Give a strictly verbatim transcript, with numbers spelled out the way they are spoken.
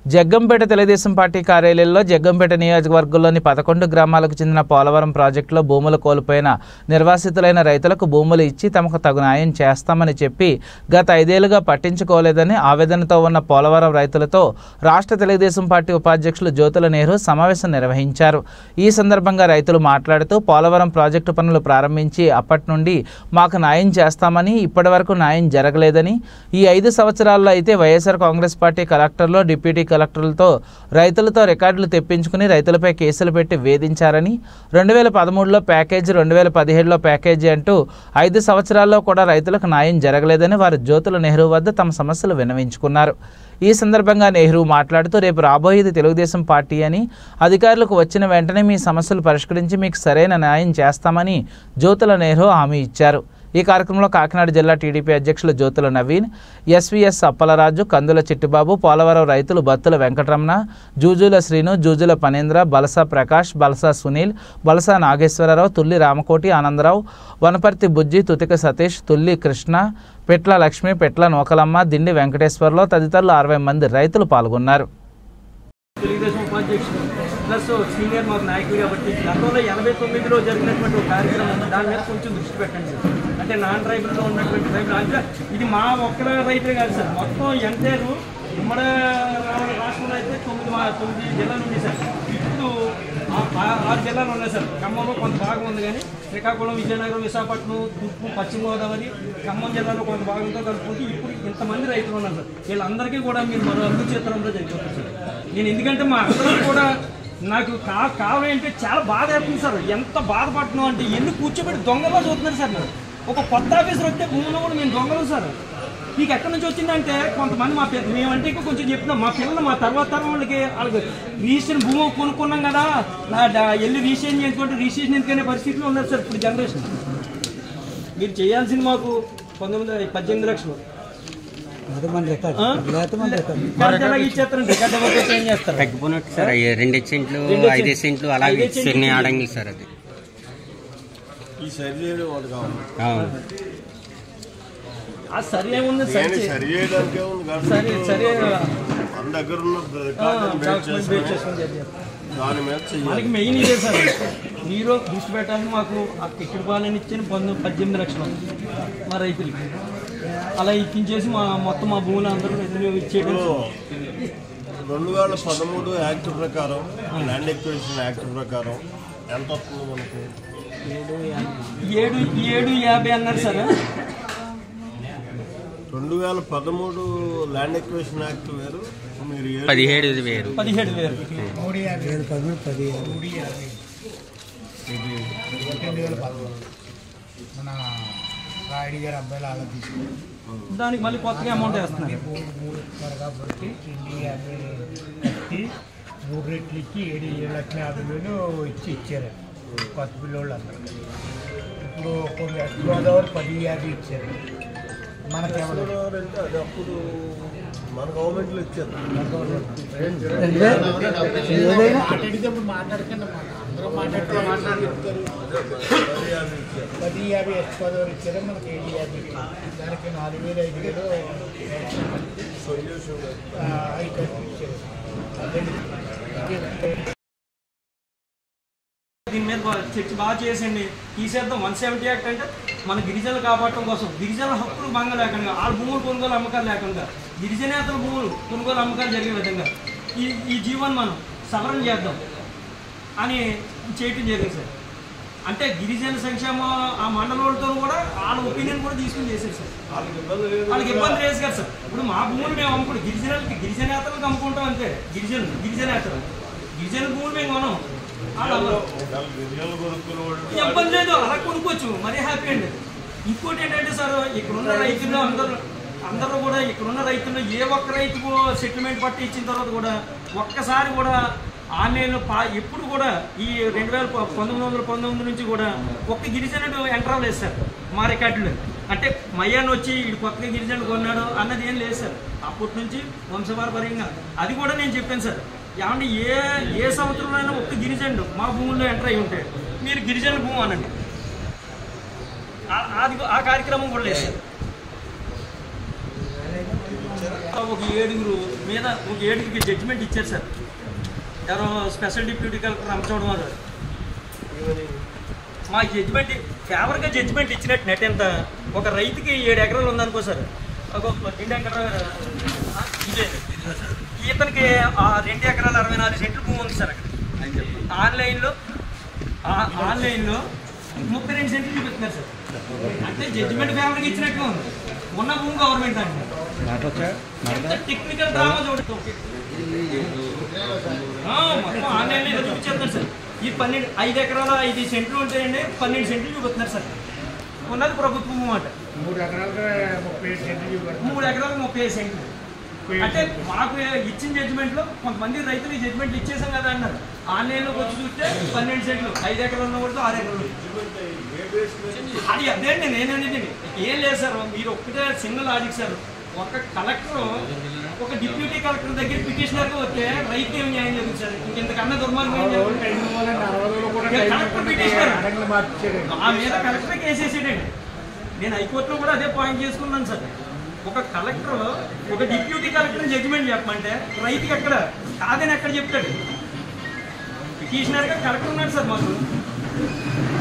Jaggampeta Telugu Desam party కార్యాలయంలో జగ్గంపేట నియోజకవర్గంలోని పదకొండు గ్రామాలకు చెందిన పోలవరం ప్రాజెక్టులో భూములు కోల్పోయిన నిర్వాసితులైన రైతులకు భూములు ఇచ్చి తమకు తగు న్యాయం చేస్తామని చెప్పి గత ఐదేళ్లుగా పట్టించుకోలేదని ఆవేదనతో ఉన్న పోలవరం రైతులతో రాష్ట్ర తెలుగుదేశం పార్టీ ఉపాధ్యక్షులు జ్యోతుల నెహ్రూ సమావేశం నిర్వహించారు. ఈ సందర్భంగా రైతులు మాట్లాడుతూ పోలవరం ప్రాజెక్టు పనులు ప్రారంభించి అప్పటి నుండి మాకు న్యాయం చేస్తామని, ఇప్పటి వరకు న్యాయం జరగలేదని, ఈ ఐదు సంవత్సరాల్లో అయితే వైఎస్ఆర్ కాంగ్రెస్ పార్టీ కలెక్టర్లో డిప్యూటీ కలెక్టర్లతో రైతులతో రికార్డులు తెప్పించుకుని రైతులపై కేసులు పెట్టి వేధించారని, రెండు వేల పదమూడులో ప్యాకేజీ, రెండు వేల పదిహేడులో ప్యాకేజీ అంటూ ఐదు సంవత్సరాల్లో కూడా రైతులకు న్యాయం జరగలేదని వారు జ్యోతుల నెహ్రూ వద్ద తమ సమస్యలు విన్నవించుకున్నారు. ఈ సందర్భంగా నెహ్రూ మాట్లాడుతూ రేపు రాబోయేది తెలుగుదేశం పార్టీ అని, అధికారులకు వచ్చిన వెంటనే మీ సమస్యలు పరిష్కరించి మీకు సరైన న్యాయం చేస్తామని జ్యోతుల నెహ్రూ హామీ ఇచ్చారు. ఈ కార్యక్రమంలో కాకినాడ జిల్లా టీడీపీ అధ్యక్షులు జ్యోతుల నవీన్, ఎస్వీఎస్ అప్పలరాజు, కందుల చిట్టిబాబు, పోలవరం రైతులు బత్తుల వెంకటరమణ, జూజుల శ్రీను, జూజుల పనేంద్ర, బలసా ప్రకాష్, బలసా సునీల్, బలసా నాగేశ్వరరావు, తుల్లి రామకోటి ఆనందరావు, వనపర్తి బుజ్జి, తుతిక సతీష్, తుల్లి కృష్ణ, పెట్ల లక్ష్మి, పెట్ల నోకలమ్మ, దిండి వెంకటేశ్వరరావు తదితరులు అరవై మంది రైతులు పాల్గొన్నారు. తెలుగుదేశం ఉపాధ్యక్షుడు ప్లస్ సీనియర్ మాకు నాయకుడు కాబట్టి గతంలో ఎనభై తొమ్మిదిలో జరిగినటువంటి ఒక కార్యక్రమం దాని మీద కొంచెం దృష్టి పెట్టండి సార్. అంటే నాన్ ట్రైబుల్లో ఉన్నటువంటి ట్రైబుల్ అంటే ఇది మా ఒక్క రైతులే కాదు సార్, మొత్తం ఎంటైర్ ఉమ్మడి రాష్ట్రంలో అయితే తొమ్మిది తొమ్మిది జిల్లాలు ఉన్నాయి సార్. ఇప్పుడు ఆరు జిల్లాలు ఉన్నాయి సార్. ఖమ్మంలో కొంత భాగం ఉంది, కానీ శ్రీకాకుళం, విజయనగరం, విశాఖపట్నం, తూర్పు, పశ్చిమ గోదావరి, ఖమ్మం జిల్లాలో కొంత భాగంతో కలుపుకుంటే ఇప్పుడు ఇంతమంది రైతులు ఉన్నారు సార్. వీళ్ళందరికీ కూడా మీరు మరో అభివృద్ధి చిత్రంలో జరిగిపోతుంది సార్. నేను ఎందుకంటే మా అందరూ కూడా నాకు కా కావాలంటే చాలా బాధ అవుతుంది సార్. ఎంత బాధపడుతున్నాం అంటే ఎన్ని కూర్చోబెట్టి దొంగలో చూస్తున్నారు సార్. నాకు ఒక కొత్త ఆఫీసర్ వస్తే భూమిలో కూడా మేము దొంగలు సార్. మీకు ఎక్కడి నుంచి వచ్చిందంటే కొంతమంది మా పిల్ల మేమంటే కొంచెం చెప్తున్నాం, మా పిల్లలు మా తర్వాత తరం వాళ్ళకి వాళ్ళకి రిజిస్ట్రేషన్ భూమి కొనుక్కున్నాం కదా, వెళ్ళి రిజిస్ట్రేషన్ చేసుకుంటే రిజిస్ట్రేషన్ ఎందుకనే పరిస్థితిలో ఉన్నారు సార్ ఇప్పుడు జనరేషన్. మీరు చేయాల్సింది మాకు పంతొమ్మిది పద్దెనిమిది లక్షలు తగ్గిపోయినట్టు సార్. రెండు సెంట్లు, ఐదు సెంట్లు అలాగే ఆడంగి సార్. అది సరి ఏముంది సరి సరి మనకి మెయిన్ ఇదే సార్. మీరు దృష్టి పెట్టాలని మాకు ఆ టికెట్ పాలని ఇచ్చిన పంతొమ్మిది పద్దెనిమిది లక్షలు మా రైతులకి అలా ఇప్పించేసి మా మొత్తం మా భూములు అందరూ ఇచ్చేయడం. రెండు వేల పదమూడు యాక్ట్ ప్రకారం, ల్యాండ్ ఎక్విజిషన్ యాక్ట్ ప్రకారం ఎంత వస్తుంది మనకు? ఏడు ఏడు యాభై అన్నారు సార్. రెండు వేల పదమూడు ల్యాండ్ ఎక్విజిషన్ యాక్ట్ వేరు, మీరు పదిహేడు వేరు పదిహేడు వేరు మన రాయుడి గారు అబ్బాయిలు అలా తీసుకుని దానికి మళ్ళీ కొత్తగా అమౌంట్ వేస్తున్నారు. త్వరగా పట్టి రెండు యాభై కట్టి మూడు రెట్లు ఇచ్చి ఏడు ఏడు లక్షల యాభై వేలు ఇచ్చి ఇచ్చారు కొత్త పిల్లోళ్ళు అందరూ. ఇప్పుడు కొన్ని వెస్ట్ గోదావరి పది యాభై ఇచ్చారు. మనకి అంటే అప్పుడు మన గవర్నమెంట్లో ఇచ్చారు. మాట్లాడితే మాట్లాడకండి, అందరూ మాట్లాడుతూ పది యాభై వెస్ట్ గోదావరి ఇచ్చారు, మనకి ఏడు యాభై ఇచ్చారు. దానికి నాలుగు వేలు ఐదు వేలు ఇచ్చారు. దీని మీద చర్చ బాగా చేసేయండి, తీసేద్దాం. వన్ సెవెంటీ యాక్ట్ అంటే మన గిరిజనులు కాపాడటం కోసం, గిరిజనుల హక్కులు భంగం లేకుండా, వాళ్ళ భూములు కొనుగోలు అమ్మకాలు లేకుండా, గిరిజనేతల భూములు కొనుగోలు అమ్మకాలు జరిగే విధంగా ఈ ఈ జీవోని మనం సవరణ చేద్దాం అని చేయటం జరిగింది సార్. అంటే గిరిజన సంక్షేమం ఆ మండలంతో కూడా వాళ్ళ ఒపీనియన్ కూడా తీసుకుని చేశారు సార్. వాళ్ళకి ఇబ్బంది లేదు కదా సార్. ఇప్పుడు మా భూములు మేము అమ్ముకుంటాం, గిరిజనులకి గిరిజనేతలకు అమ్ముకుంటాం అంతే. గిరిజనులు గిరిజనేతలు గిరిజన భూములు మేము కొనం, ఇబ్బంది లేదు, అలా కొనుక్కోవచ్చు, మరీ హ్యాపీ అండి. ఇంకోటి ఏంటంటే సార్, ఇక్కడున్న రైతులు అందరూ అందరూ కూడా ఇక్కడున్న రైతులు ఏ ఒక్క రైతుకు సెటిల్మెంట్ పట్టి ఇచ్చిన తర్వాత కూడా ఒక్కసారి కూడా ఆన్లైన్లో పా ఎప్పుడు కూడా ఈ రెండు వేల పంతొమ్మిది వందల పంతొమ్మిది నుంచి కూడా ఒక్క గిరిజనుడు ఎంటర్ అవ్వలేదు సార్ మా రికార్డులు. అంటే మయ్యాన్ని వచ్చి ఇటు కొత్తగా గిరిజనుడు కొన్నాడు అన్నది ఏం లేదు సార్. అప్పటి నుంచి వంశపారపర్యంగా అది కూడా నేను చెప్పాను సార్. ఏమంటే ఏ ఏ సంవత్సరంలో అయినా ఒక్క గిరిజనుడు మా భూముల్లో ఎంటర్ అయి ఉంటే మీరు గిరిజనుల భూమి అనండి, అది ఆ కార్యక్రమం కూడా లేదు సార్. ఒక ఏడుగురు మీద ఒక ఏడుగురికి జడ్జిమెంట్ ఇచ్చారు సార్. ఎవరో స్పెషల్ డిప్యూటీ కలెక్టర్ రంపచోడవరం గారు మా జడ్జిమెంట్ ఫేవర్గా జడ్జిమెంట్ ఇచ్చినట్టు నెట్ ఎంత ఒక రైతుకి ఏడు ఎకరాలు ఉందనుకో సార్. ఒక రెండు ఎకరాలు ఇదే ఇతనికి రెండు ఎకరాలు అరవై నాలుగు సెంట్లు భూమి ఉంది సార్. అక్కడ ఆన్లైన్లో ఆన్లైన్లో ముప్పై రెండు సెంట్లు చూపిస్తున్నారు సార్. అంటే జడ్జిమెంట్ ఫేవర్గా ఇచ్చినట్టుగా ఉంది. ఉన్న భూమి గవర్నమెంట్ అంటే టెక్నికల్ డ్రామా చూడండి. మొత్తం ఆన్లైన్లో చూపించేస్తారు సార్. ఈ పన్నెండు ఐదు ఎకరాల ఐదు సెంట్లు ఉంటాయండి, పన్నెండు సెంట్లు చూపిస్తున్నారు సార్. ఉన్నది ప్రభుత్వం మాట మూడు ఎకరాలుగా ముప్పై ఏడు సెంట్లు మూడు ఎకరాలు ముప్పై ఐదు సెంట్లు. అంటే మాకు ఇచ్చిన జడ్జిమెంట్లో కొంతమంది రైతులు ఈ జడ్జిమెంట్లు ఇచ్చేసాం కదా అన్నారు. ఆన్లైన్లోకి వచ్చి చూస్తే పన్నెండు సెంట్లు ఐదు ఎకరాలు ఉన్న కూడా ఆరు ఎకరాలు అది అదేండి నేనేది ఏం లేదు సార్. మీరు ఒక్కటే చిన్న లాజిక్ సార్. ఒక కలెక్టర్ ఒక డిప్యూటీ కలెక్టర్ దగ్గర పిటిషనర్గా వస్తే రైతు ఏమి న్యాయం జరుగుతుంది సార్? ఇంకెంతకన్నా దుర్మార్గం కలెక్టర్ పిటిషనర్ ఆ మీద కలెక్టర్ కేసు వేసేటండి. నేను హైకోర్టులో కూడా అదే పాయింట్ చేసుకున్నాను సార్. ఒక కలెక్టర్ ఒక డిప్యూటీ కలెక్టర్ జడ్జిమెంట్ చెప్పమంటే రైతుకి ఎక్కడ కాదని ఎక్కడ చెప్తాడు? పిటిషనర్గా కలెక్టర్ ఉన్నాడు సార్ మాకు.